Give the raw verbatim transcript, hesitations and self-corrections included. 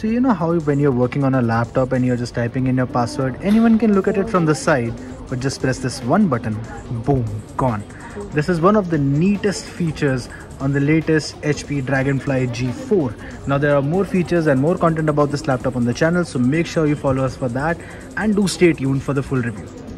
So you know how when you're working on a laptop and you're just typing in your password, anyone can look at it from the side, but just press this one button, boom, gone. This is one of the neatest features on the latest H P Dragonfly G four. Now there are more features and more content about this laptop on the channel, so make sure you follow us for that and do stay tuned for the full review.